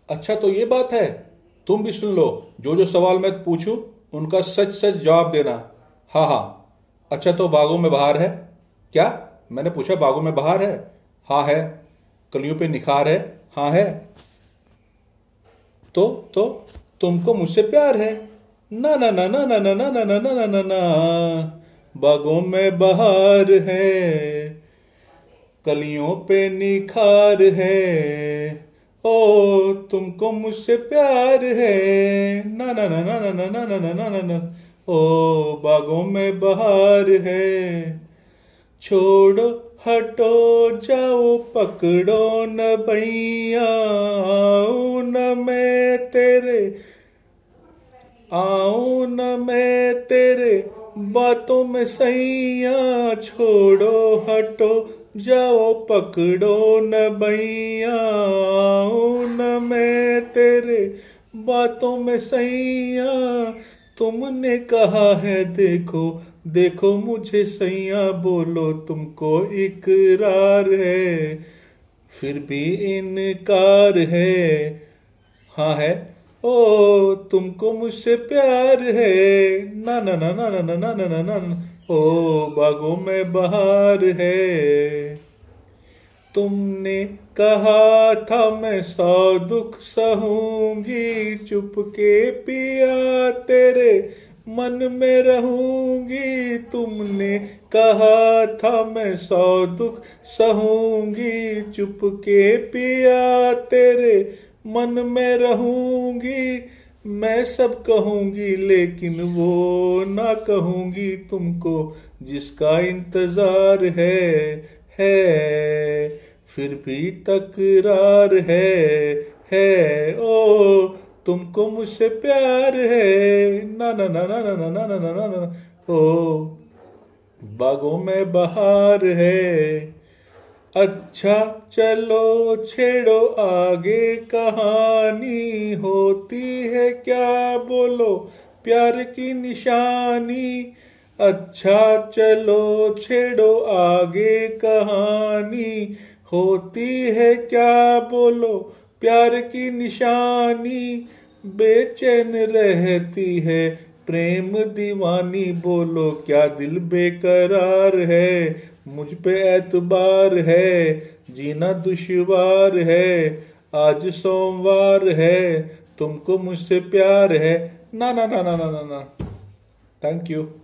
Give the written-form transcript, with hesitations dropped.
अच्छा तो ये बात है। तुम भी सुन लो, जो जो सवाल मैं पूछूं उनका सच सच जवाब देना। हाँ हाँ। अच्छा तो बागों में बहार है? क्या? मैंने पूछा बागों में बहार है? हाँ है। कलियों पे निखार है? हाँ है। तो तुमको मुझसे प्यार है? ना ना ना ना ना ना ना ना ना ना ना ना ना। बागों में बहार है, कलियों पे निखार है। ओ तुमको मुझसे प्यार है? ना ना ना ना ना ना ना ना ना ना ना। ओ बागों में बहार है। छोड़ो हटो जाओ पकड़ो न भैया, आऊं न मैं तेरे, आऊं न मैं तेरे बातों में सैया। छोड़ो हटो जाओ पकड़ो न भैया, आऊं न मैं तेरे बातों में सैया। तुमने कहा है देखो देखो मुझे सैया, बोलो तुमको इकरार है फिर भी इनकार है। हाँ है। ओ तुमको मुझसे प्यार है? ना ना ना ना ना ना ना ना ना ना ना। ओ बागों में बहार है। तुमने कहा था मैं सौ दुख सहूंगी, चुपके पिया तेरे मन में रहूंगी। तुमने कहा था मैं सौ दुख सहूंगी, चुपके पिया तेरे मन में रहूंगी। मैं सब कहूंगी लेकिन वो ना कहूंगी तुमको, जिसका इंतजार है फिर भी तकरार है। ओ तुमको मुझसे प्यार है? ना ना ना ना ना ना ना ना ना ना। ओ बागों में बहार है। अच्छा चलो छेड़ो आगे कहानी, होती है क्या बोलो प्यार की निशानी। अच्छा चलो छेड़ो आगे कहानी, होती है क्या बोलो प्यार की निशानी। बेचैन रहती है प्रेम दीवानी, बोलो क्या दिल बेकरार है। मुझ पे एतबार है, जीना दुश्वार है, आज सोमवार है, तुमको मुझसे प्यार है? ना ना ना ना ना ना ना। Thank you.